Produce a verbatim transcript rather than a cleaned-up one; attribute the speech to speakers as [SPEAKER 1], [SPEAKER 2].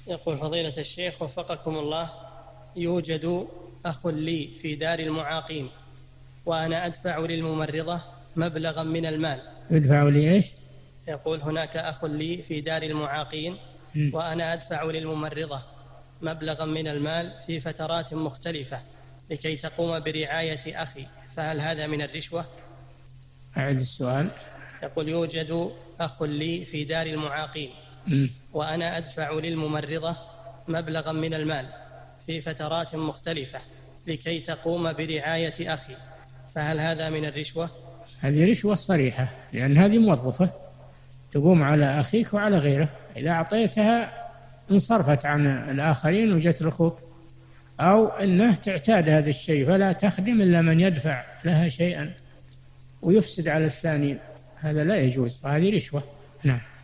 [SPEAKER 1] يقول فضيلة الشيخ وفقكم الله، يوجد أخ لي في دار المعاقين وأنا أدفع للممرضة مبلغا من المال.
[SPEAKER 2] يدفع لي إيش؟
[SPEAKER 1] يقول هناك أخ لي في دار المعاقين وأنا أدفع للممرضة مبلغا من المال في فترات مختلفة لكي تقوم برعاية أخي، فهل هذا من الرشوة؟
[SPEAKER 2] أعد السؤال.
[SPEAKER 1] يقول يوجد أخ لي في دار المعاقين
[SPEAKER 2] م.
[SPEAKER 1] وأنا أدفع للممرضة مبلغا من المال في فترات مختلفة لكي تقوم برعاية أخي، فهل هذا من الرشوة؟
[SPEAKER 2] هذه رشوة صريحة، لأن هذه موظفة تقوم على أخيك وعلى غيره، إذا أعطيتها انصرفت عن الآخرين وجت لأخوك، أو أنه تعتاد هذا الشيء فلا تخدم إلا من يدفع لها شيئا ويفسد على الثاني، هذا لا يجوز، هذه رشوة. نعم.